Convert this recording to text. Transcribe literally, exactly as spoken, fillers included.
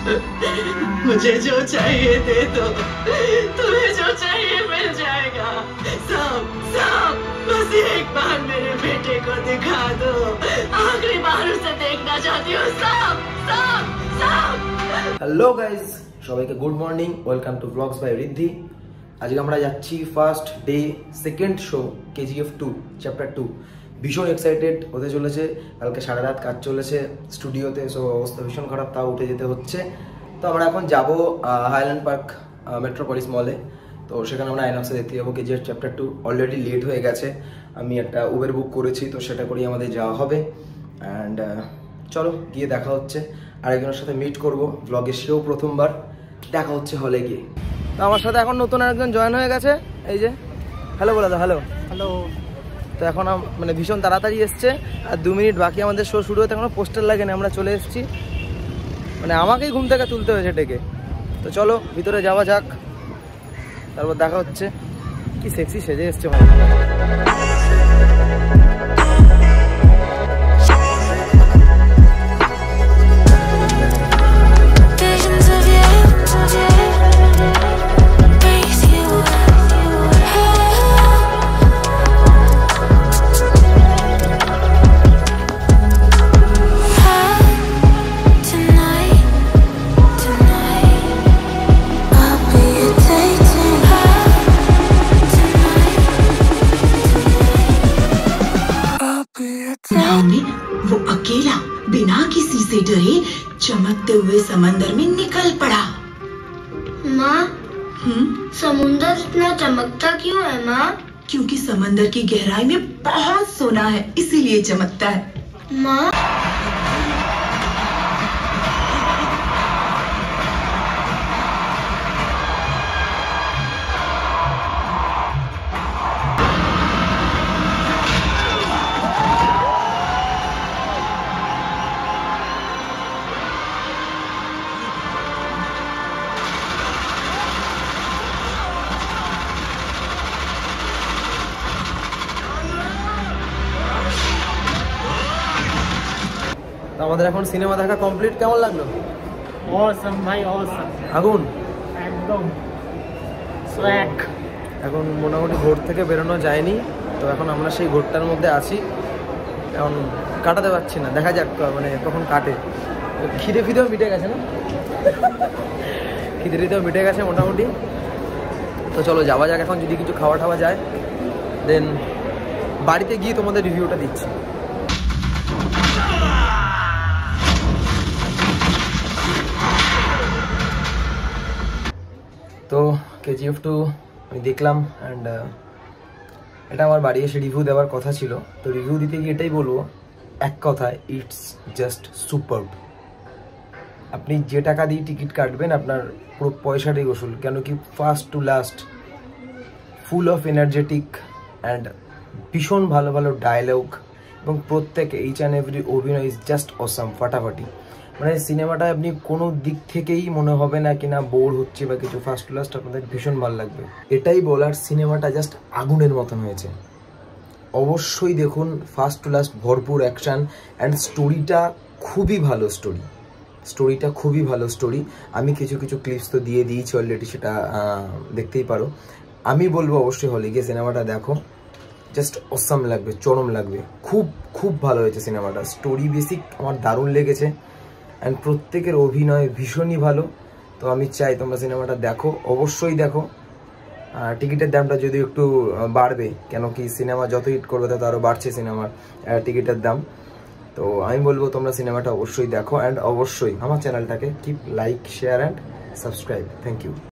मुझे जो चाहिए दे दो, तुम्हें जो चाहिए मिल जाएगा। सब सब बस एक बार मेरे बेटे को दिखा दो, आखिरी बार उसे देखना चाहती हूँ। सब सब सब। হ্যালো গাইজ, সবাইকে good morning, welcome to blogs by Riddhi. আজকে আমরা যাচ্ছি first day second show KGF two chapter two. ভীষণ এক্সাইটেড হতে চলেছে। কালকে সারা রাত কাজ চলেছে স্টুডিওতে, সো অবস্থা ভীষণ খারাপ, তাও উঠে যেতে হচ্ছে। তো আমরা এখন যাব হাইল্যান্ড পার্ক মেট্রোপলিস মলে। তো সেখানে আমরা আইনক্সে দেখতে যাবো KGF chapter two. Already late হয়ে গেছে, আমি একটা উবের বুক করেছি, তো সেটা করেই আমাদের যাওয়া হবে। অ্যান্ড চলো গিয়ে দেখা হচ্ছে। আরেকজনের সাথে মিট করবো ব্লগে, সেও প্রথমবার। দেখা হচ্ছে হলে গিয়ে। তো আমার সাথে এখন নতুন আরেকজন জয়েন হয়ে গেছে, এই যে। হ্যালো বলে দাও। Hello hello. তো এখন মানে ভীষণ তাড়াতাড়ি এসছে, আর দু মিনিট বাকি আমাদের শো শুরু হতে। এখনো পোস্টার লাগেনি, আমরা চলে এসেছি। মানে আমাকেই ঘুম থেকে তুলতে হয়েছে ডেকে। তো চলো ভিতরে যাওয়া যাক, তারপর দেখা হচ্ছে। কি সেক্সি সেজে এসছে মানে। वो अकेला बिना किसी से डरे चमकते हुए समंदर में निकल पड़ा। माँ, समुंदर इतना चमकता क्यों है माँ? क्योंकि समंदर की गहराई में बहुत सोना है, इसीलिए चमकता है। माँ, আমাদের এখন সিনেমা দেখা কমপ্লিট। কেমন লাগলো? অসাম ভাই, অসাম, আগুন একদম সোয়াক। এখন মোটামুটি ঘোর থেকে বেরোনো যায়নি, তো এখন আমরা সেই ঘোরটার মধ্যে আছি। এখন কাটাতে পারছি না, দেখা যাক মানে কখন কাটে। খিদে ফিদেও মিটে গেছে না? খিদে ফিদেও মিটে গেছে মোটামুটি। তো চলো যাওয়া যাক এখন, যদি কিছু খাওয়া টাওয়া যায় দেন বাড়িতে গিয়ে তোমাদের রিভিউটা দিচ্ছি। তো কেজিএফ টু আমি দেখলাম, অ্যান্ড এটা আমার বাড়ি এসে রিভিউ দেওয়ার কথা ছিল। তো রিভিউ দিতে গিয়ে এটাই বলবো, এক কথায়, ইটস জাস্ট সুপারব। আপনি যে টাকা দিয়ে টিকিট কাটবেন আপনার পুরো পয়সাটাই ওসুল। কেন কি first to last full of energetic and ভীষণ ভালো ভালো ডায়লগ, এবং প্রত্যেক এইচ অ্যান্ড এভরি অভিনয় ইজ জাস্ট অসাম, ফাটাফাটি। মানে সিনেমাটা আপনি কোনো দিক থেকেই মনে হবে না কি না বোর হচ্ছে বা কিছু। ফার্স্ট টু লাস্ট আপনাদের ভীষণ ভালো লাগবে, এটাই বলার। সিনেমাটা জাস্ট আগুনের মতন হয়েছে, অবশ্যই দেখুন। ফার্স্ট টু লাস্ট ভরপুর অ্যাকশান, অ্যান্ড স্টোরিটা খুবই ভালো। স্টোরি স্টোরিটা খুবই ভালো স্টোরি। আমি কিছু কিছু ক্লিপস তো দিয়ে দিয়েছি অলরেডি, সেটা দেখতেই পারো। আমি বলবো অবশ্যই হলে গিয়ে সিনেমাটা দেখো, জাস্ট অসাম লাগবে, চরম লাগবে। খুব খুব ভালো হয়েছে সিনেমাটা। স্টোরি বেসিক আমার দারুণ লেগেছে, অ্যান্ড প্রত্যেকের অভিনয় ভীষণই ভালো। তো আমি চাই তোমরা সিনেমাটা দেখো, অবশ্যই দেখো। টিকিটের দামটা যদি একটু বাড়বে, কেন কি সিনেমা যত হিট করবে তত আরও বাড়ছে সিনেমার টিকিটের দাম। তো আমি বলবো তোমরা সিনেমাটা অবশ্যই দেখো, অ্যান্ড অবশ্যই আমার চ্যানেলটাকে keep like, share and subscribe. Thank you.